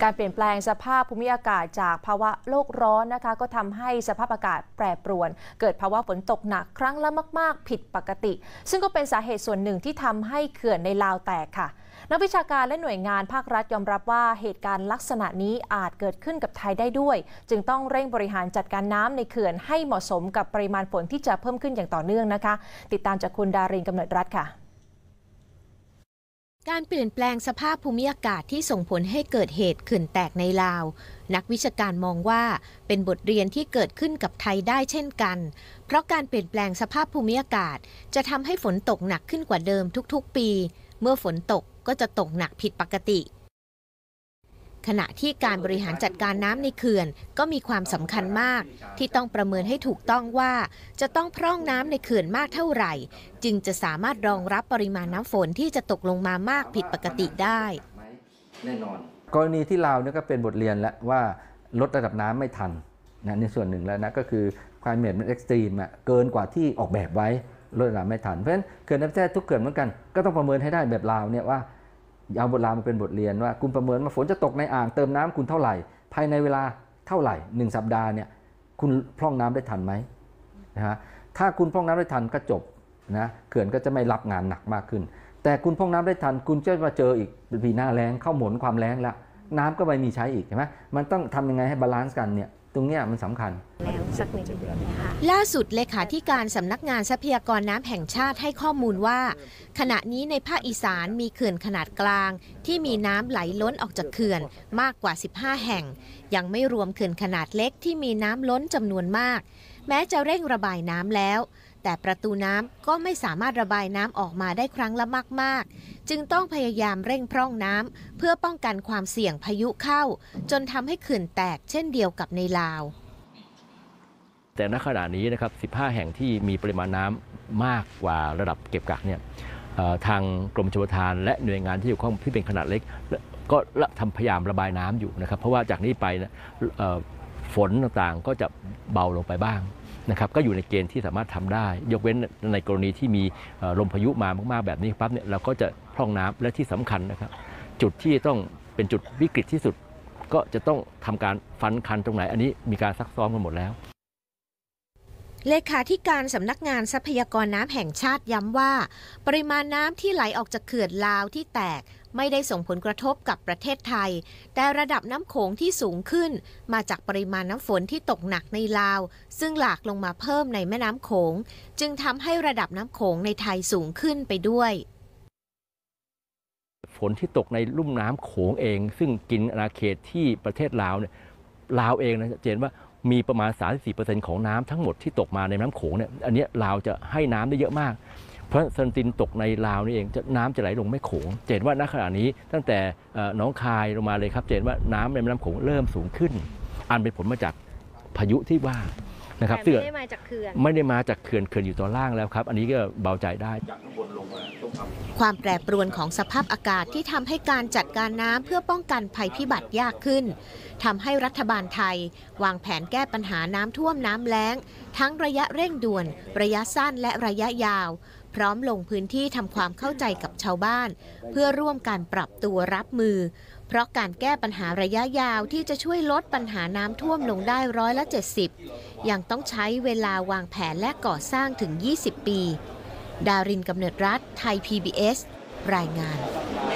การเปลี่ยนแปลงสภาพภูมิอากาศจากภาวะโลกร้อนนะคะก็ทำให้สภาพอากาศแปรปรวนเกิดภาวะฝนตกหนักครั้งละมากๆผิดปกติซึ่งก็เป็นสาเหตุส่วนหนึ่งที่ทำให้เขื่อนในลาวแตกค่ะนักวิชาการและหน่วยงานภาครัฐยอมรับว่าเหตุการณ์ลักษณะนี้อาจเกิดขึ้นกับไทยได้ด้วยจึงต้องเร่งบริหารจัดการน้ำในเขื่อนให้เหมาะสมกับปริมาณฝนที่จะเพิ่มขึ้นอย่างต่อเนื่องนะคะติดตามจากคุณดารินกำเนิดรัตน์ค่ะการเปลี่ยนแปลงสภาพภูมิอากาศที่ส่งผลให้เกิดเหตุเขื่อนแตกในลาวนักวิชาการมองว่าเป็นบทเรียนที่เกิดขึ้นกับไทยได้เช่นกันเพราะการเปลี่ยนแปลงสภาพภูมิอากาศจะทำให้ฝนตกหนักขึ้นกว่าเดิมทุกๆปีเมื่อฝนตกก็จะตกหนักผิดปกติขณะที่การบริหารจัดการน้ำในเขื่อนก็มีความสำคัญมากที่ต้องประเมินให้ถูกต้องว่าจะต้องพร่องน้ำในเขื่อนมากเท่าไหร่จึงจะสามารถรองรับปริมาณน้ำฝนที่จะตกลงมามากผิดปกติได้แน่นอนกรณีที่ลาวเนี่ยก็เป็นบทเรียนแล้วว่าลดระดับน้ำไม่ทันนะในส่วนหนึ่งแล้วนะก็คือความเหม็นมันเอ็กซ์ตรีมเกินกว่าที่ออกแบบไว้ลดระดับไม่ทันเพราะฉะนั้นเขื่อนในประเทศทุกเขื่อนเหมือนกันก็ต้องประเมินให้ได้แบบลาวเนี่ยว่าเอาบทลาวมาเป็นบทเรียนว่าคุณประเมินว่าฝนจะตกในอ่างเติมน้ำคุณเท่าไหร่ภายในเวลาเท่าไหร่1 สัปดาห์เนี่ยคุณพร่องน้ำได้ทันไหมนะฮะถ้าคุณพร่องน้ำได้ทันก็จบนะเขื่อนก็จะไม่รับงานหนักมากขึ้นแต่คุณพร่องน้ำได้ทันคุณจะมาเจออีกปีหน้าแล้งเข้าหมุนความแล้งแล้วน้ำก็ไม่มีใช้อีกใช่ไหมมันต้องทำยังไงให้บาลานซ์กันเนี่ยตรงนี้มันสำคัญล่าสุดเลขาธิการสำนักงานทรัพยากรน้ำแห่งชาติให้ข้อมูลว่าขณะนี้ในภาคอีสานมีเขื่อนขนาดกลางที่มีน้ำไหลล้นออกจากเขื่อนมากกว่า15แห่งยังไม่รวมเขื่อนขนาดเล็กที่มีน้ำล้นจำนวนมากแม้จะเร่งระบายน้ำแล้วแต่ประตูน้ำก็ไม่สามารถระบายน้ำออกมาได้ครั้งละมากๆจึงต้องพยายามเร่งพร่องน้ำเพื่อป้องกันความเสี่ยงพายุเข้าจนทำให้เขื่อนแตกเช่นเดียวกับในลาวแต่ณขณะนี้นะครับ15แห่งที่มีปริมาณน้ำมากกว่าระดับเก็บกักเนี่ยทางกรมชลประทานและหน่วยงานที่เกี่ยวข้องที่เป็นขนาดเล็กก็พยายามระบายน้ำอยู่นะครับเพราะว่าจากนี้ไปฝนต่างๆก็จะเบาลงไปบ้างนะครับก็อยู่ในเกณฑ์ที่สามารถทำได้ยกเว้นในกรณีที่มีลมพายุมามากๆแบบนี้ปั๊บเนี่ยเราก็จะพร่องน้ำและที่สำคัญนะครับจุดที่ต้องเป็นจุดวิกฤตที่สุดก็จะต้องทำการฟันคันตรงไหนอันนี้มีการซักซ้อมกันหมดแล้วเลขาธิการสำนักงานทรัพยากรน้ำแห่งชาติย้ำว่าปริมาณน้ำที่ไหลออกจากเขื่อนลาวที่แตกไม่ได้ส่งผลกระทบกับประเทศไทยแต่ระดับน้ำโขงที่สูงขึ้นมาจากปริมาณน้ำฝนที่ตกหนักในลาวซึ่งหลากลงมาเพิ่มในแม่น้ำโขงจึงทำให้ระดับน้ำโขงในไทยสูงขึ้นไปด้วยฝนที่ตกในลุ่มน้ำโขงเองซึ่งกินอาณาเขตที่ประเทศลาวเนี่ยลาวเองนะเห็นว่ามีประมาณ 34% ของน้ำทั้งหมดที่ตกมาในน้ำโขงเนี่ยอันนี้ลาวจะให้น้ำได้เยอะมากเพราะซันตินตกในลาวนี่เองน้ำจะไหลลงแม่โขงเห็นว่าณขณะนี้ตั้งแต่หนองคายลงมาเลยครับเห็นว่าน้ำในแม่น้ำโขงเริ่มสูงขึ้นอันเป็นผลมาจากพายุที่ว่านะครับไม่ได้มาจากเขื่อนไม่ได้มาจากเขื่อนอยู่ตอนล่างแล้วครับอันนี้ก็เบาใจได้ความแปรปรวนของสภาพอากาศที่ทำให้การจัดการน้ำเพื่อป้องกันภัยพิบัติยากขึ้นทำให้รัฐบาลไทยวางแผนแก้ปัญหาน้ำท่วมน้ำแล้งทั้งระยะเร่งด่วนระยะสั้นและระยะยาวพร้อมลงพื้นที่ทำความเข้าใจกับชาวบ้านเพื่อร่วมการปรับตัวรับมือเพราะการแก้ปัญหาระยะยาวที่จะช่วยลดปัญหาน้ำท่วมลงได้70%ยังต้องใช้เวลาวางแผนและก่อสร้างถึง20 ปีดารินกำเนิดรัตน์ไทย PBS รายงาน